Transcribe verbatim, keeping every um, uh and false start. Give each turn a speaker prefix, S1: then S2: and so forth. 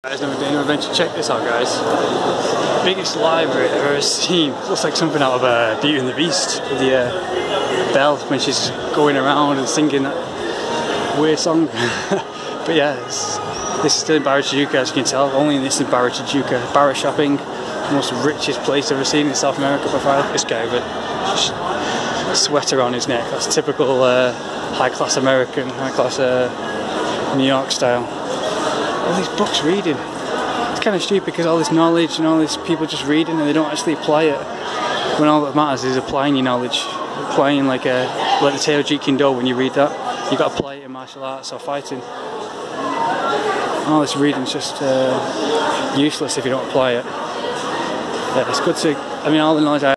S1: Guys, never done an adventure. Check this out, guys. Biggest library I've ever seen. It looks like something out of uh, Beauty and the Beast. The uh, bell when she's going around and singing that weird song. But yeah, it's, this is still in Barra Tijuca, as you can tell. Only in this in Barra Tijuca. Barra shopping, most richest place I've ever seen in South America by far. This guy with a sweater on his neck. That's typical uh, high-class American, high-class uh, New York style. All these books reading. It's kind of stupid because all this knowledge and all these people just reading and they don't actually apply it. When all that matters is applying your knowledge. Applying like a like the Teo Jeet Kune Do. When you read that, you got to apply it in martial arts or fighting. And all this reading is just uh, useless if you don't apply it. Yeah, it's good to. I mean, all the knowledge I